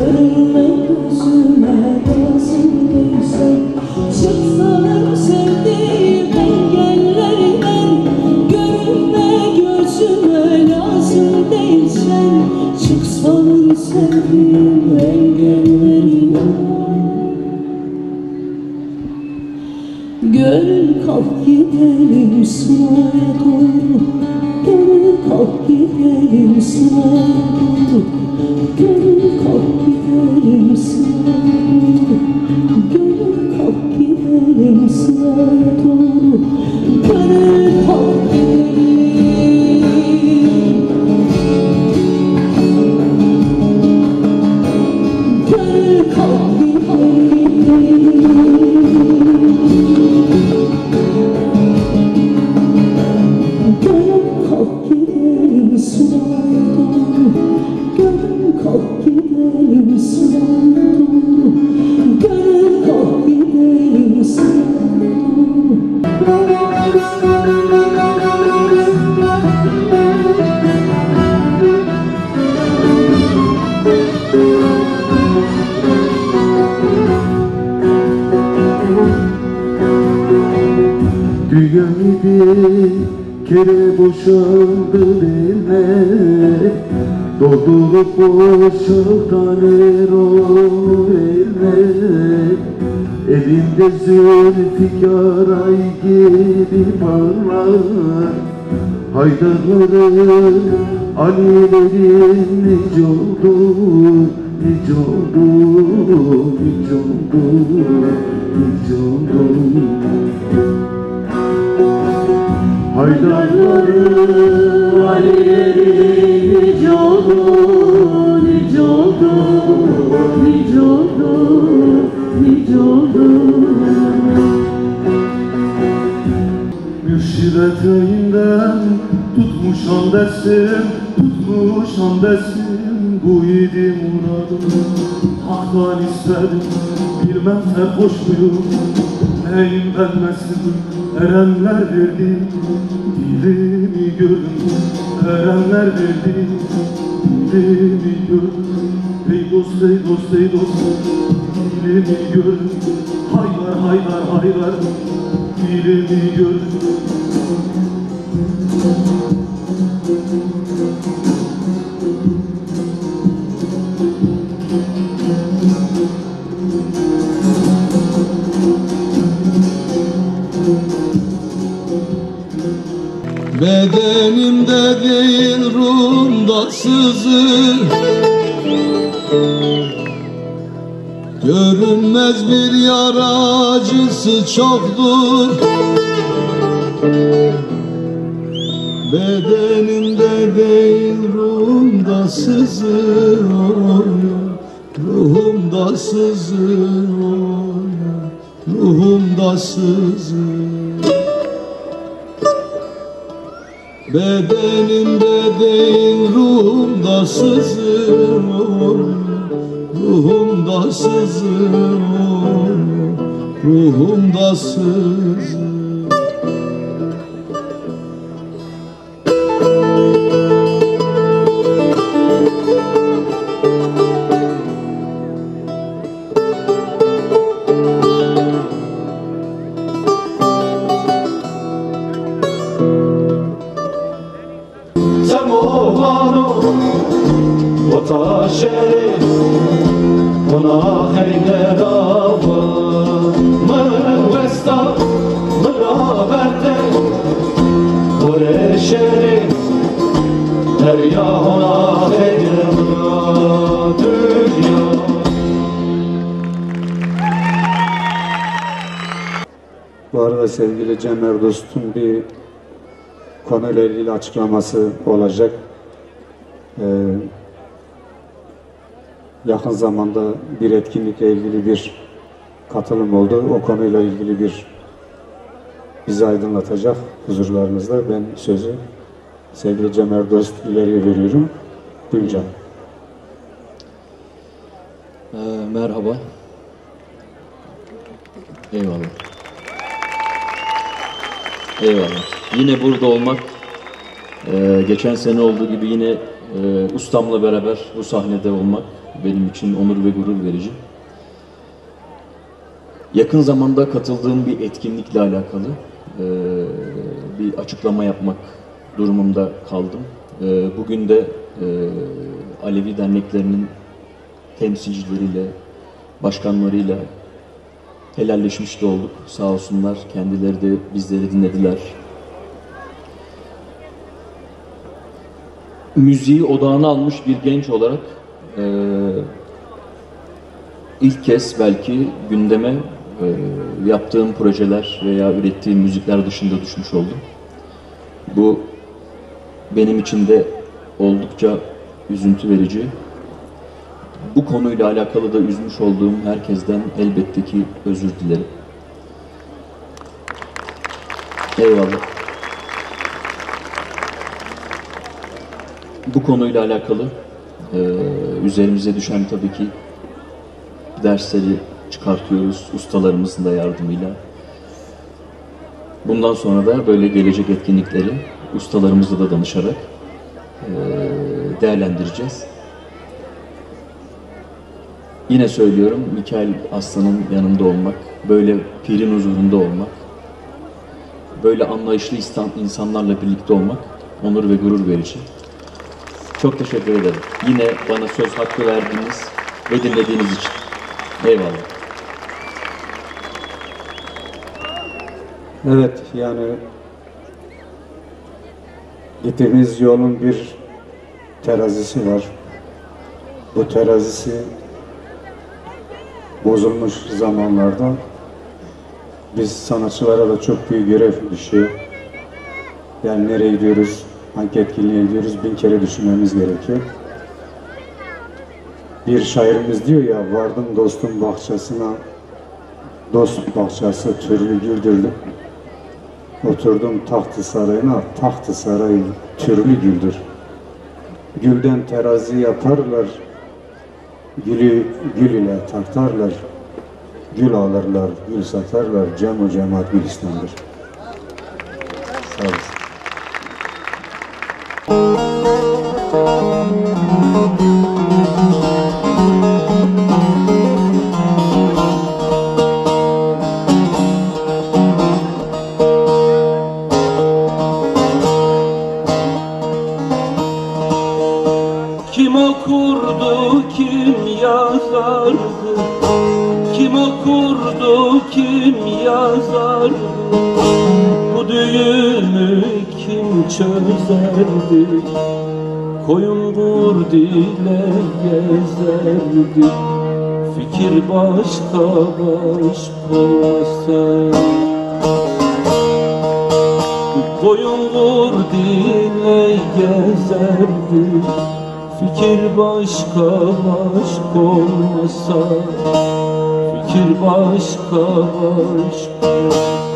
Görünme gözüme lazım değilsen, çıksana sevdiğim engellerinden. Görünme gözüme lazım değilsen, çıksana sevdiğim engellerinden. Gönül kalk gidelim sıraya doğru, gönül kalk gidelim sıraya doğru, gönül kalk gidelim sıraya doğru, gönül kalk gidelim sıraya doğru, gönül kalk gidelim, gönül kalk gidelim. Dünya bir kere boşaldı eline, doldurup boşaltan er o eline. Elinde zülfikar ay gibi parlar, Haydarların, Alilerin nice oldu, nice oldu, nice oldu, nice oldu. Haydarların, Alilerin nice oldu, nice oldu, nice oldu, nice oldu. Mürşidet elinden tutmuş andesin, tutmuş andesin. Bu idi muradım, haktan istedim. Bilmem serhoş muyum, neyim benmesin. Erenler verdi, dilimi gördüm. Erenler verdi, dilimi gördüm. Ey dost, ey dost, ey dost, dilimi gördüm. Haydar, haydar, haydar, dilimi gördüm. Bedenimde değil ruhumda sızır, görünmez bir yara acısı çoktur. Bedenimde değil ruhumda sızır, ruhumda sızır, ruhumda sızır. Bedenimde değil ruhumda sızır, ruhumda sızır, ruhumda sızır. Bu arada sevgili Cem Erdost'un bir konuyla ilgili açıklaması olacak. Yakın zamanda bir etkinlikle ilgili bir katılım oldu. O konuyla ilgili bizi aydınlatacak huzurlarınızda. Ben sözü sevgili Cem Erdost ileriye veriyorum. Gülcan. Merhaba. Eyvallah. Eyvallah. Yine burada olmak Geçen sene olduğu gibi yine ustamla beraber bu sahnede olmak benim için onur ve gurur verici. Yakın zamanda katıldığım bir etkinlikle alakalı bir açıklama yapmak durumunda kaldım. Bugün de Alevi derneklerinin temsilcileriyle, başkanlarıyla helalleşmiş de olduk. Sağ olsunlar, kendileri de bizleri dinlediler. Müziği odağına almış bir genç olarak ilk kez belki gündeme yaptığım projeler veya ürettiğim müzikler dışında düşmüş oldum. Bu benim için de oldukça üzüntü verici. Bu konuyla alakalı da üzmüş olduğum herkesten elbette ki özür dilerim. Eyvallah. Bu konuyla alakalı üzerimize düşen tabii ki dersleri çıkartıyoruz ustalarımızın da yardımıyla. Bundan sonra da böyle gelecek etkinlikleri ustalarımızla da danışarak değerlendireceğiz. Yine söylüyorum, Mikail Aslan'ın yanında olmak, böyle pirin huzurunda olmak, böyle anlayışlı insanlarla birlikte olmak onur ve gurur verici. Çok teşekkür ederim. Yine bana söz hakkı verdiğiniz ve dinlediğiniz için. Eyvallah. Evet, yani gittiğimiz yolun bir terazisi var. Bu terazisi bozulmuş zamanlarda biz sanatçılara da çok büyük görev düşüyor. Yani nereye gidiyoruz, hangi etkinliğe gidiyoruz 1000 kere düşünmemiz gerekiyor. Bir şairimiz diyor ya, vardım dostum bahçesine, dost bahçesi türlü güldürdü. Oturdum tahtı sarayına, tahtı sarayı türlü güldür. Gülden terazi yaparlar, gülü gül ile tartarlar. Gül alırlar, gül satarlar, cem-u cemaat Gülistan'dır. Sağ olasın. Kim okurdu, kim yazardı? Kim okurdu, kim yazardı? Bu düğümü kim çözerdi? Koyun vurdu ile gezerdi. Fikir başka başka olmasa. Koyun vurdu ile gezerdi. Fikir başka başka olmasa. Fikir başka başka.